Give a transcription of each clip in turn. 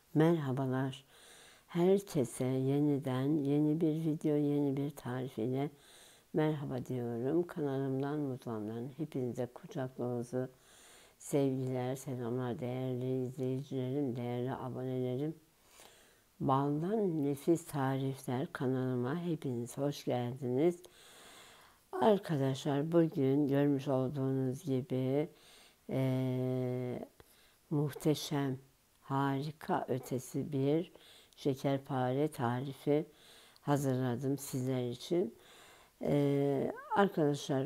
Merhabalar. Herkese yeniden yeni bir video, yeni bir tarif ile merhaba diyorum. Kanalımdan, mutfağımdan hepinize kucak dolusu sevgiler, selamlar değerli izleyicilerim, değerli abonelerim. Baldan Nefis Tarifler kanalıma hepiniz hoş geldiniz. Arkadaşlar bugün görmüş olduğunuz gibi muhteşem, harika ötesi bir şekerpare tarifi hazırladım sizler için. Arkadaşlar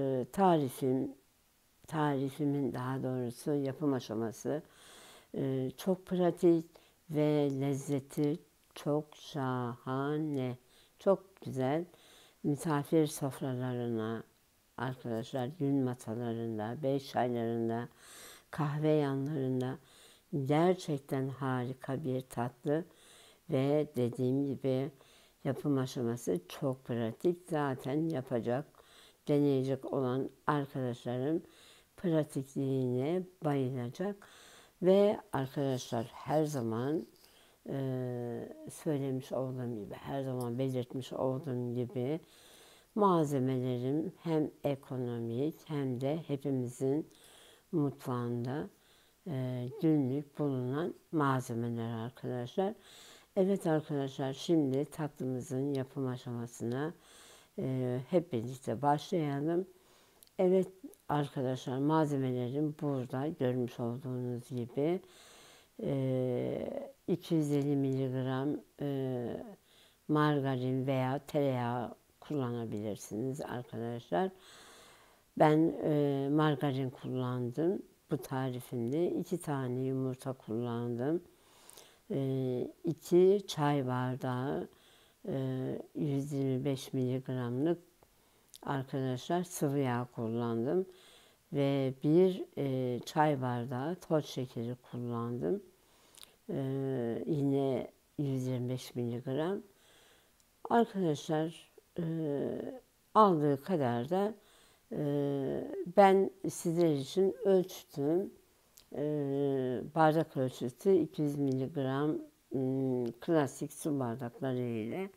tarifimin daha doğrusu yapım aşaması çok pratik ve lezzeti çok şahane, çok güzel. Misafir sofralarına, arkadaşlar gün masalarında, beş çaylarında, kahve yanlarında gerçekten harika bir tatlı ve dediğim gibi yapım aşaması çok pratik. Zaten deneyecek olan arkadaşlarım pratikliğine bayılacak. Ve arkadaşlar her zaman söylemiş olduğum gibi, her zaman belirtmiş olduğum gibi malzemelerim hem ekonomik hem de hepimizin mutfağında günlük bulunan malzemeler arkadaşlar. Evet arkadaşlar, şimdi tatlımızın yapım aşamasına hep birlikte başlayalım. Evet arkadaşlar, malzemelerim burada görmüş olduğunuz gibi 250 miligram margarin veya tereyağı kullanabilirsiniz arkadaşlar. Ben margarin kullandım bu tarifimde. 2 tane yumurta kullandım. 2 çay bardağı 125 miligramlık arkadaşlar sıvı yağ kullandım. Ve bir çay bardağı toz şekeri kullandım. Yine 125 miligram. Arkadaşlar aldığı kadar da ben sizler için ölçtüm. Bardak ölçüsü 200 miligram klasik su bardakları ile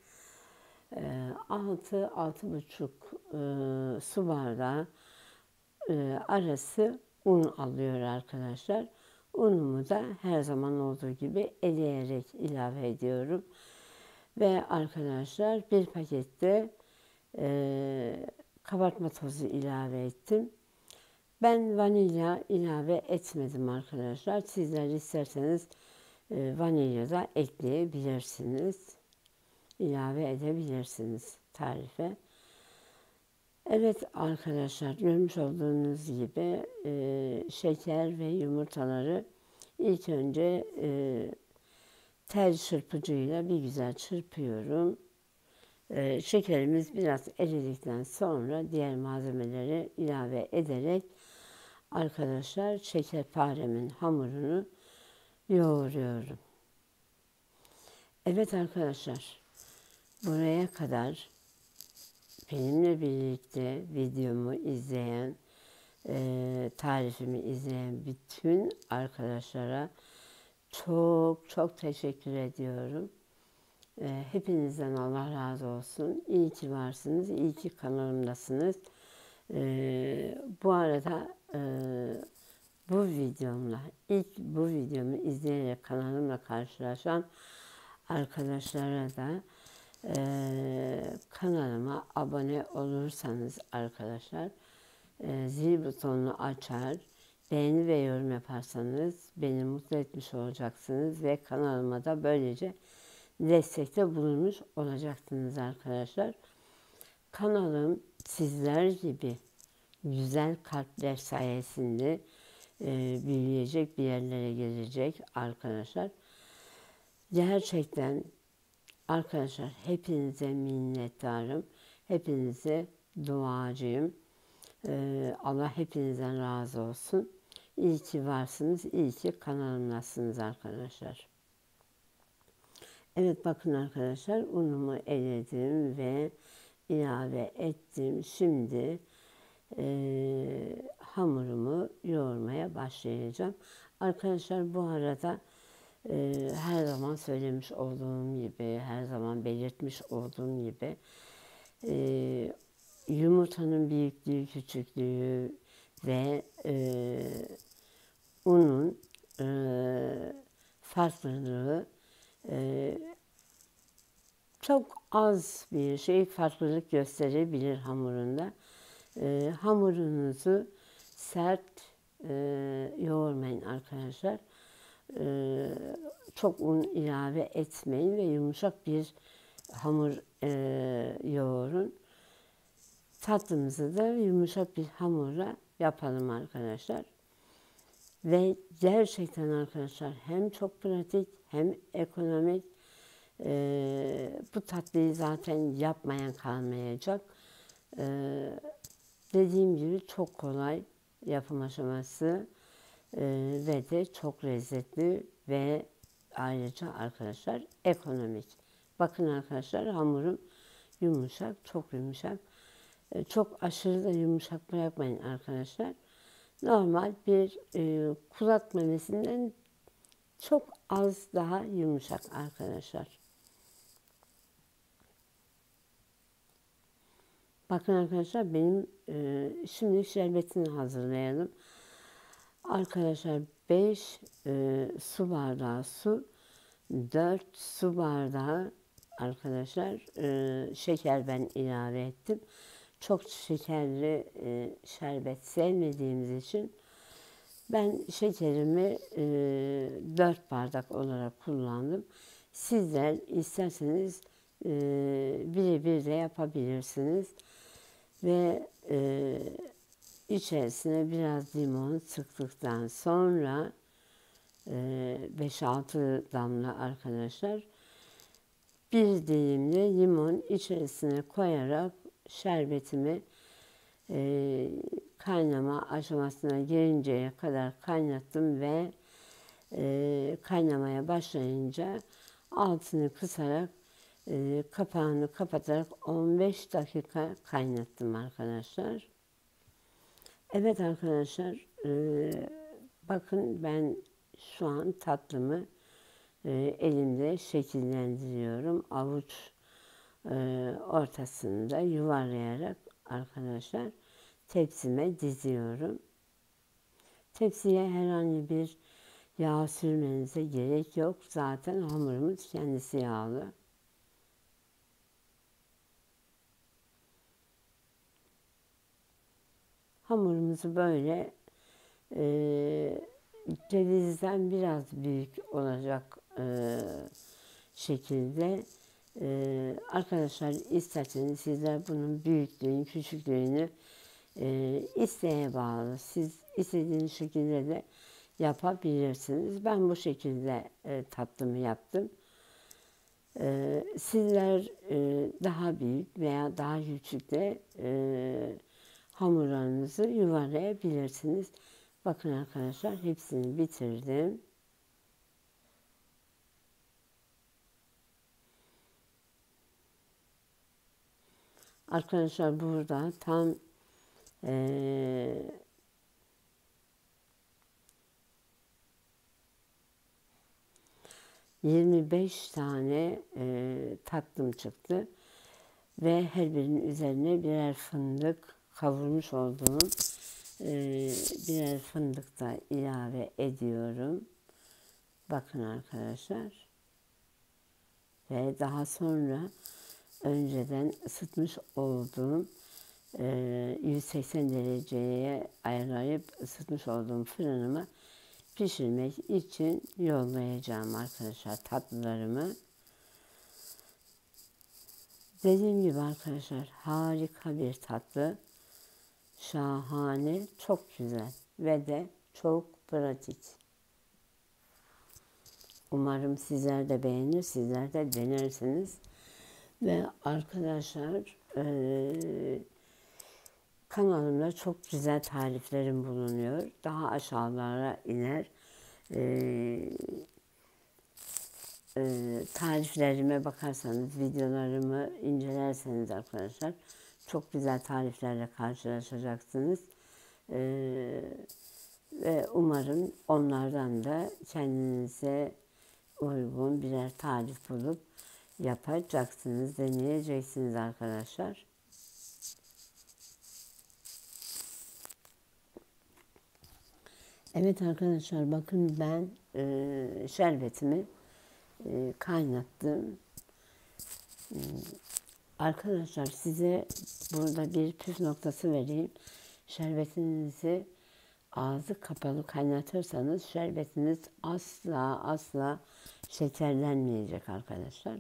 6-6,5 su bardağı arası un alıyor arkadaşlar. Unumu da her zaman olduğu gibi eleyerek ilave ediyorum. Ve arkadaşlar bir pakette kabartma tozu ilave ettim. Ben vanilya ilave etmedim arkadaşlar. Sizler isterseniz vanilya da ekleyebilirsiniz. İlave edebilirsiniz tarife. Evet arkadaşlar, görmüş olduğunuz gibi şeker ve yumurtaları ilk önce tel çırpıcıyla bir güzel çırpıyorum. Şekerimiz biraz eridikten sonra diğer malzemeleri ilave ederek arkadaşlar şekerparemin hamurunu yoğuruyorum. Evet arkadaşlar, buraya kadar benimle birlikte videomu izleyen, tarifimi izleyen bütün arkadaşlara çok çok teşekkür ediyorum. Hepinizden Allah razı olsun. İyi ki varsınız, iyi ki kanalımdasınız. Bu arada bu videomu izleyerek kanalımla karşılaşan arkadaşlara da kanalıma abone olursanız arkadaşlar zil butonunu açar, beğeni ve yorum yaparsanız beni mutlu etmiş olacaksınız ve kanalıma da böylece destekte bulunmuş olacaksınız arkadaşlar. Kanalım sizler gibi güzel kalpler sayesinde büyüyecek, bir yerlere gelecek arkadaşlar. Gerçekten arkadaşlar hepinize minnettarım. Hepinize duacıyım. Allah hepinizden razı olsun. İyi ki varsınız, iyi ki kanalımdasınız arkadaşlar. Evet bakın arkadaşlar, unumu eledim ve ilave ettim. Şimdi hamurumu yoğurmaya başlayacağım. Arkadaşlar bu arada Her zaman söylemiş olduğum gibi, her zaman belirtmiş olduğum gibi yumurtanın büyüklüğü, küçüklüğü ve unun farklılığı çok az bir şey farklılık gösterebilir hamurunda. Hamurunuzu sert yoğurmayın arkadaşlar. Çok un ilave etmeyin ve yumuşak bir hamur yoğurun. Tatlımızı da yumuşak bir hamurla yapalım arkadaşlar. Ve gerçekten arkadaşlar hem çok pratik hem ekonomik. Bu tatlıyı zaten yapmayan kalmayacak. Dediğim gibi çok kolay yapım aşaması ve de çok lezzetli ve ayrıca arkadaşlar ekonomik. Bakın arkadaşlar hamurum yumuşak, çok yumuşak. Çok aşırı da yumuşak bırakmayın arkadaşlar. Normal bir kulak memesinden çok az daha yumuşak arkadaşlar. Bakın arkadaşlar benim şimdi şerbetini hazırlayalım. Arkadaşlar 5 su bardağı su, 4 su bardağı arkadaşlar şeker ben ilave ettim. Çok şekerli şerbet sevmediğimiz için ben şekerimi 4 bardak olarak kullandım. Sizler isterseniz birebir de yapabilirsiniz. Ve içerisine biraz limon sıktıktan sonra 5-6 damla arkadaşlar bir dilimle limon içerisine koyarak şerbetimi kaynama aşamasına gelinceye kadar kaynattım ve kaynamaya başlayınca altını kısarak kapağını kapatarak 15 dakika kaynattım arkadaşlar. Evet arkadaşlar bakın ben şu an tatlımı elimde şekillendiriyorum. Avuç ortasında yuvarlayarak arkadaşlar tepsime diziyorum. Tepsiye herhangi bir yağ sürmenize gerek yok. Zaten hamurumuz kendisi yağlı. Hamurumuzu böyle cevizden biraz büyük olacak şekilde arkadaşlar isterseniz sizler bunun büyüklüğünü, küçüklüğünü isteğe bağlı. Siz istediğiniz şekilde de yapabilirsiniz. Ben bu şekilde tatlımı yaptım. Sizler daha büyük veya daha küçük de hamurlarınızı yuvarlayabilirsiniz. Bakın arkadaşlar hepsini bitirdim. Arkadaşlar burada tam 25 tane tatlım çıktı. Ve her birinin üzerine birer fındık kavurmuş olduğum birer fındık da ilave ediyorum. Bakın arkadaşlar. Ve daha sonra önceden ısıtmış olduğum 180 dereceye ayarlayıp ısıtmış olduğum fırınıma pişirmek için yollayacağım arkadaşlar tatlılarımı. Dediğim gibi arkadaşlar harika bir tatlı. Şahane, çok güzel ve de çok pratik. Umarım sizler de beğenir, sizler de denersiniz. Ve arkadaşlar kanalımda çok güzel tariflerim bulunuyor. Daha aşağılara iner. Tariflerime bakarsanız, videolarımı incelerseniz arkadaşlar çok güzel tariflerle karşılaşacaksınız. Ve umarım onlardan da kendinize uygun birer tarif bulup yapacaksınız, deneyeceksiniz arkadaşlar. Evet arkadaşlar, bakın ben şerbetimi kaynattım. Arkadaşlar size burada bir püf noktası vereyim. Şerbetinizi ağzı kapalı kaynatırsanız şerbetiniz asla şekerlenmeyecek arkadaşlar.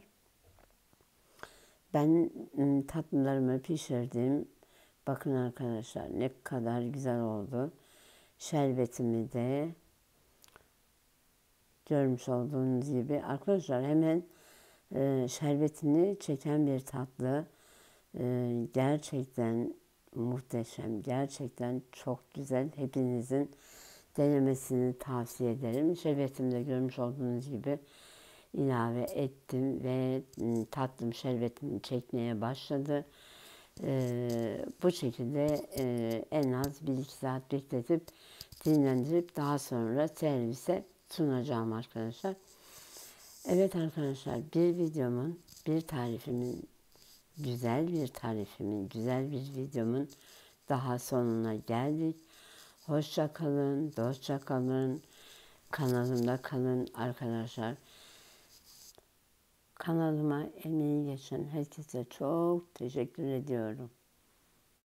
Ben tatlılarımı pişirdim. Bakın arkadaşlar ne kadar güzel oldu. Şerbetimi de görmüş olduğunuz gibi arkadaşlar hemen şerbetini çeken bir tatlı. Gerçekten muhteşem, gerçekten çok güzel. Hepinizin denemesini tavsiye ederim. Şerbetimi de görmüş olduğunuz gibi ilave ettim ve tatlım şerbetini çekmeye başladı. Bu şekilde en az 1-2 saat bekletip dinlendirip daha sonra servise sunacağım arkadaşlar. Evet arkadaşlar, bir videomun, bir tarifimin, güzel bir videomun daha sonuna geldik. Hoşça kalın, dostça kalın, kanalımda kalın arkadaşlar. Kanalıma emeği geçen herkese çok teşekkür ediyorum.